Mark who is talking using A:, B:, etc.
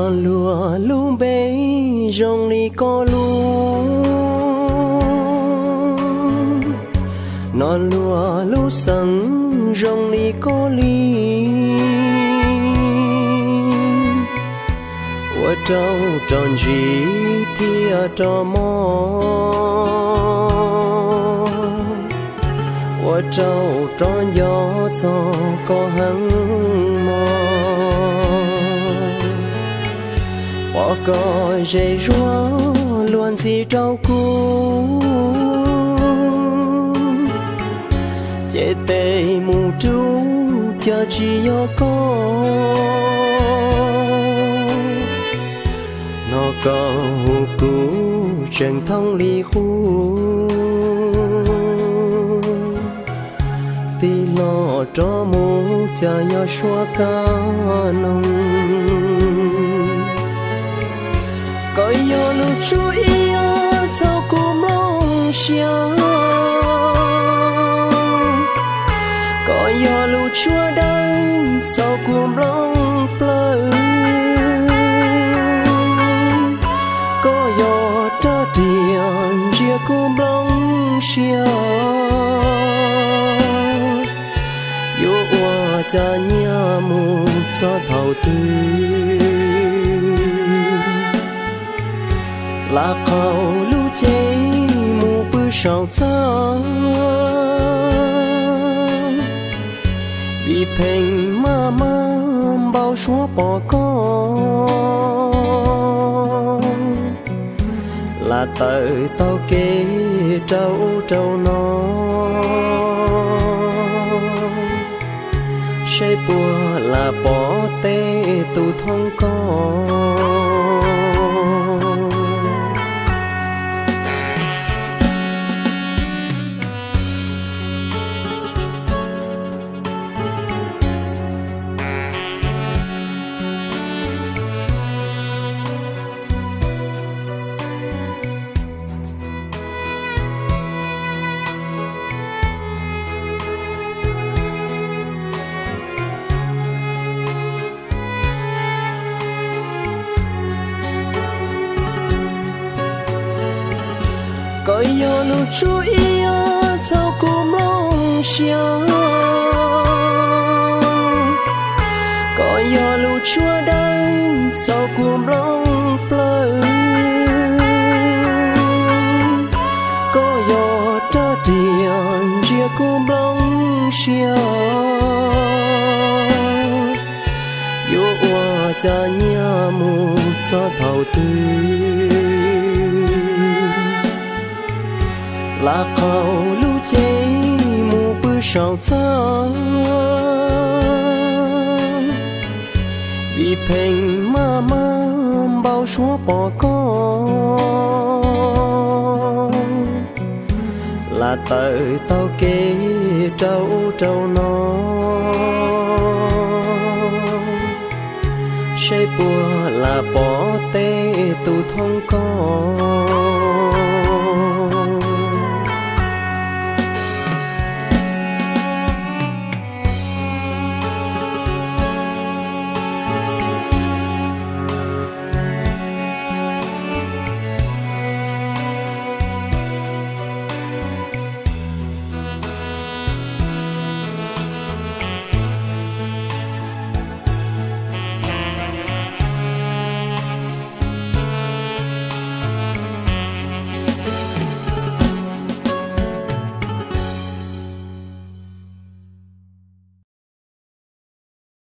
A: non lúa lú bê rong đi có lú non lúa lú sẵn rong đi có ly ở trâu tròn gì thì ở trò mò ở trâu tròn gió gió có hăng mò bỏ coi dây rúa luôn gì trâu cũ chế tê mù trú cho chỉ có nó có cũ truyền thông ly khu tí lo cho mù cho nhỏ xóa ca nông coi yo lu chú yêu sao cũng long xiang coi yo lu chúa đang sao cũng long plơ coi yo ta tiền chia cũng long xiang yo qua cha nhà mu cho thầu tư là khâu lũ chế mù bư sầu trắng vì phèn ma bao xóa bỏ con là tới tao kê trâu nó sẽ bùa là bỏ tê tụ thông con coi yo lu chú yêu sao cũng long xiang coi yo lu chúa đang sao cũng long plơ coi yo ta tiền chia cũng long xiang yo qua cha nhà mu cho thầu tư là khâu lũ chế mù bư sầu trắng vì phèn ma bao xóa bỏ con là tới tao kê trâu nó sẽ bùa là bỏ tê tụ thông con